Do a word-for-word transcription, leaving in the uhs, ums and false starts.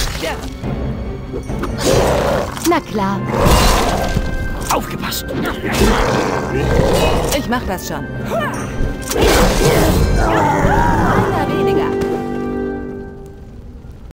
Ja. Na klar. Aufgepasst. Ich mach das schon.